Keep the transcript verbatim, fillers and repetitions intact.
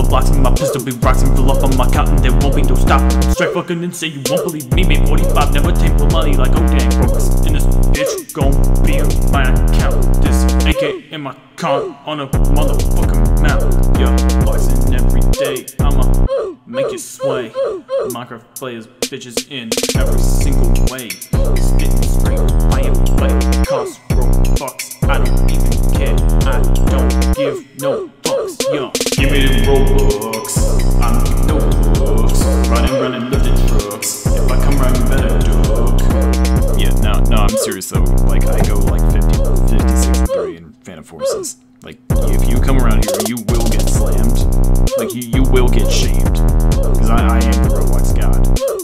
blocks and my pistol be rocks and fill up on my cotton. There won't be no stop. Straight fucking insane, you won't believe me. Made forty-five, never take for money like oh dang brooks. In this bitch gon' be on my account. This A K in my con on a motherfucking map. Yeah, boxing every day. I'ma make it sway. Minecraft players bitches in every single way. Spitting straight, I am playing cost Robux. I don't even care. I don't give no fucks. Yo, give me the Robux. I'm giving no fucks. Running, running, lifting trucks. If I come running, better duck. Yeah, no, no, I'm serious though. Like I go like fifty, fifty, sixty-three in Phantom Forces. Like if you come around here, you will get slammed. Like you, you will get shamed. Cause I, I am the Roblox god.